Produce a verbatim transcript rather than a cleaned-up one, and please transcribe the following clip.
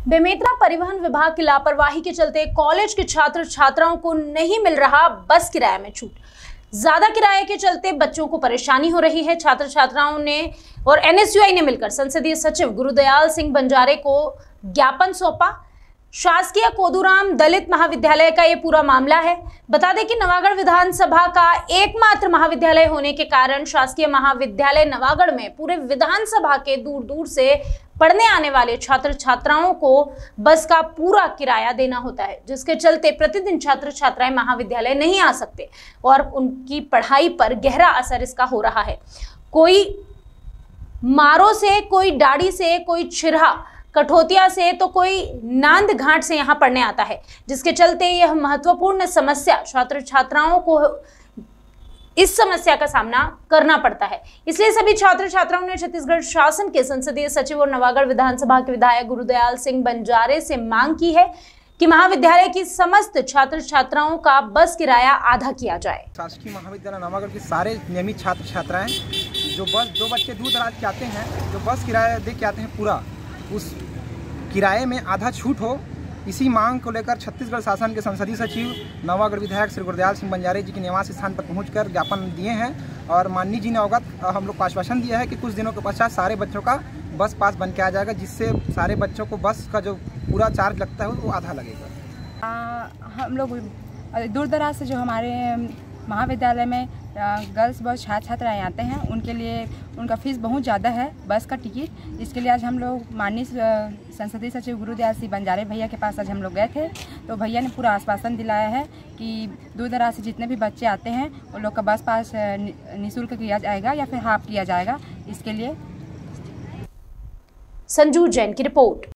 बेमेतरा परिवहन विभाग की लापरवाही के चलते कॉलेज के छात्र छात्राओं को नहीं मिल रहा बस किराए में छूट। ज्यादा किराए के चलते बच्चों को परेशानी हो रही है। छात्र छात्राओं ने और एनएसयूआई ने मिलकर संसदीय सचिव गुरुदयाल सिंह बंजारे को ज्ञापन सौंपा। शासकीय कोदूराम दलित महाविद्यालय का ये पूरा मामला है। बता दें कि नवागढ़ विधानसभा का एकमात्र महाविद्यालय होने के कारण शासकीय महाविद्यालय नवागढ़ में पूरे विधानसभा के दूर दूर से पढ़ने आने वाले छात्र छात्राओं को बस का पूरा किराया देना होता है, जिसके चलते प्रतिदिन छात्र छात्राएं महाविद्यालय नहीं आ सकते और उनकी पढ़ाई पर गहरा असर इसका हो रहा है। कोई मारो से, कोई डाड़ी से, कोई छिरहा कठोतिया से, तो कोई नांद घाट से यहाँ पढ़ने आता है, जिसके चलते यह महत्वपूर्ण समस्या छात्र छात्राओं को इस समस्या का सामना करना पड़ता है। इसलिए सभी छात्र छात्राओं ने छत्तीसगढ़ शासन के संसदीय सचिव और नवागढ़ विधानसभा के विधायक गुरुदयाल सिंह बंजारे से मांग की है कि महाविद्यालय की समस्त छात्र छात्राओं का बस किराया आधा किया जाए। शासकीय महाविद्यालय नवागढ़ के सारे नियमित छात्र छात्राएं जो बस दो बच्चे दूर दराज के आते हैं, जो बस किराया दे के आते हैं, पूरा उस किराए में आधा छूट हो, इसी मांग को लेकर छत्तीसगढ़ शासन के संसदीय सचिव नवागढ़ विधायक श्री गुरुदयाल सिंह बंजारे जी के निवास स्थान पर पहुंचकर ज्ञापन दिए हैं और माननीय जी ने अवगत हम लोग को आश्वासन दिया है कि कुछ दिनों के पश्चात सारे बच्चों का बस पास बन के आ जाएगा, जिससे सारे बच्चों को बस का जो पूरा चार्ज लगता है वो आधा लगेगा। आ, हम लोग दूर दराज से जो हमारे महाविद्यालय में गर्ल्स बॉयज छात्र छात्राएँ आते हैं, उनके लिए उनका फीस बहुत ज़्यादा है बस का टिकट। इसके लिए आज हम लोग माननीय संसदीय सचिव गुरुदयाल सिंह बंजारे भैया के पास आज हम लोग गए थे, तो भैया ने पूरा आश्वासन दिलाया है कि दूर दराज से जितने भी बच्चे आते हैं उन लोग का बस पास निःशुल्क किया जाएगा या फिर हाफ किया जाएगा। इसके लिए संजू जैन की रिपोर्ट।